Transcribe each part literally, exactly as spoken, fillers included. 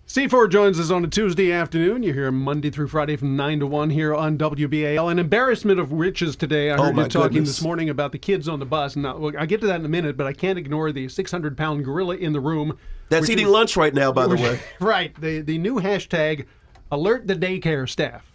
C four joins us on a Tuesday afternoon. You're here Monday through Friday from nine to one here on W B A L. An embarrassment of riches today. I heard oh you talking goodness. this morning about the kids on the bus. Now, well, I'll get to that in a minute, but I can't ignore the six hundred pound gorilla in the room. That's eating is, lunch right now, by the way. Right. The, the new hashtag, alert the daycare staff.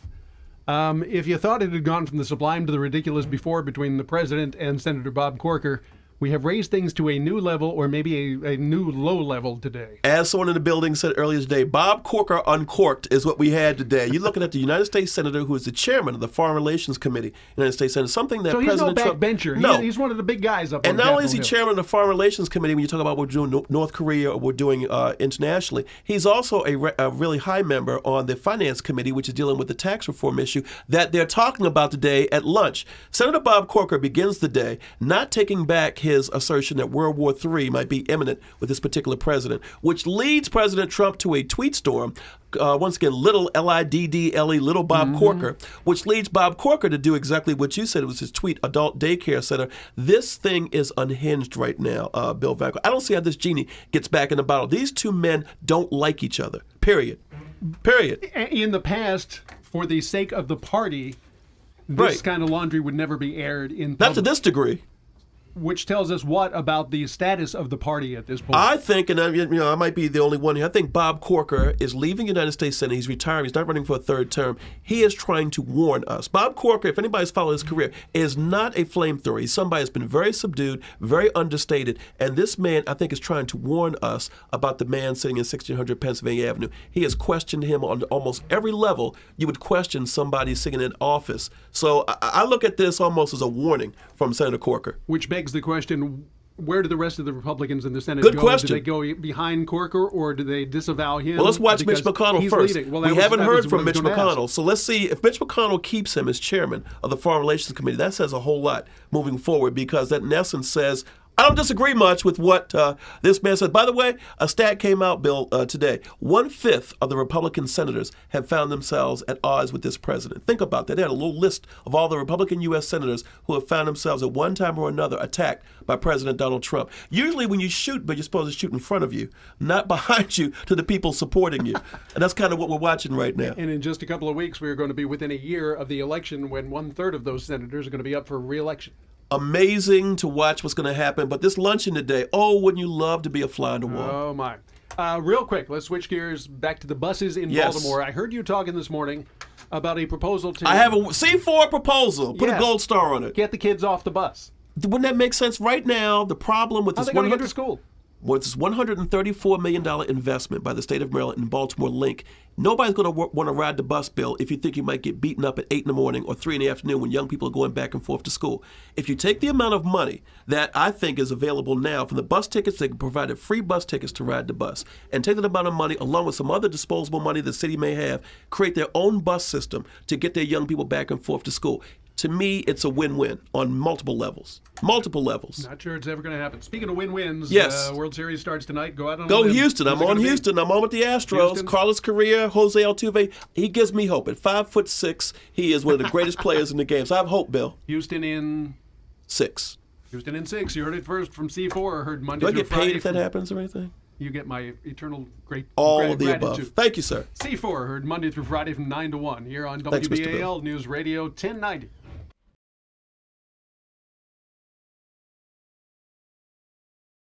Um, if you thought it had gone from the sublime to the ridiculous before between the president and Senator Bob Corker, we have raised things to a new level, or maybe a, a new low level today. As someone in the building said earlier today, Bob Corker uncorked is what we had today. You're looking at the United States Senator who is the chairman of the Foreign Relations Committee, United States Senate, something that so President he's no Trump... backbencher. No. He, he's one of the big guys up and on not Capitol only is he Hill. chairman of the Foreign Relations Committee, when you talk about what we're doing North Korea or we're doing uh, internationally, he's also a, re- a really high member on the Finance Committee, which is dealing with the tax reform issue that they're talking about today at lunch. Senator Bob Corker begins the day not taking back his assertion that World War Three might be imminent with this particular president, which leads President Trump to a tweet storm. Uh, once again, little L I D D L E, little Bob mm-hmm. Corker, which leads Bob Corker to do exactly what you said. It was his tweet, adult daycare center. This thing is unhinged right now, uh, Bill Vanko. I don't see how this genie gets back in the bottle. These two men don't like each other, period. Period. In the past, for the sake of the party, this right. kind of laundry would never be aired in public. Not to this degree. Which tells us what about the status of the party at this point? I think, and I, you know, I might be the only one here, I think Bob Corker is leaving the United States Senate. He's retiring. He's not running for a third term. He is trying to warn us. Bob Corker, if anybody's followed his career, is not a flamethrower. He's somebody that's been very subdued, very understated, and this man, I think, is trying to warn us about the man sitting in sixteen hundred Pennsylvania Avenue. He has questioned him on almost every level you would question somebody sitting in office. So I, I look at this almost as a warning from Senator Corker. Which begs the question, where do the rest of the Republicans in the Senate Good go? question. Do they go behind Corker, or do they disavow him? Well, let's watch Mitch McConnell first. Well, we was, haven't heard from Mitch McConnell, ask. so let's see if Mitch McConnell keeps him as chairman of the Foreign Relations Committee. That says a whole lot moving forward, because that in essence says, I don't disagree much with what uh, this man said. By the way, a stat came out, Bill, uh, today. One-fifth of the Republican senators have found themselves at odds with this president. Think about that. They had a little list of all the Republican U S senators who have found themselves at one time or another attacked by President Donald Trump. Usually when you shoot, but you're supposed to shoot in front of you, not behind you to the people supporting you. And that's kind of what we're watching right now. And in just a couple of weeks, we're going to be within a year of the election when one-third of those senators are going to be up for re-election. Amazing to watch what's going to happen. But this luncheon today, oh, wouldn't you love to be a fly on the wall? Oh, my. Uh, real quick, let's switch gears back to the buses in yes. Baltimore. I heard you talking this morning about a proposal to... I have a C four proposal. Put yes. a gold star on it. Get the kids off the bus. Wouldn't that make sense? Right now, the problem with How this one hundred school? Well, it's this one hundred thirty-four million dollars investment by the state of Maryland in Baltimore Link. Nobody's going to w- want to ride the bus, Bill, if you think you might get beaten up at eight in the morning or three in the afternoon when young people are going back and forth to school. If you take the amount of money that I think is available now from the bus tickets, they can provide free bus tickets to ride the bus, and take that amount of money along with some other disposable money the city may have, create their own bus system to get their young people back and forth to school. To me, it's a win-win on multiple levels. Multiple levels. Not sure it's ever going to happen. Speaking of win-wins, yes. uh, World Series starts tonight. Go out on Go a limb. Houston. I'm on Houston. Be? I'm on with the Astros. Houston. Carlos Correa, Jose Altuve. He gives me hope. At five foot six, he is one of the greatest players in the game. So I have hope, Bill. Houston in six. Houston in six. You heard it first from C four. I heard Monday Do I through get Friday paid if that from, happens or anything? You get my eternal great all gra- of the gratitude. above. Thank you, sir. C four heard Monday through Friday from nine to one here on Thanks, W B A L News Radio ten ninety.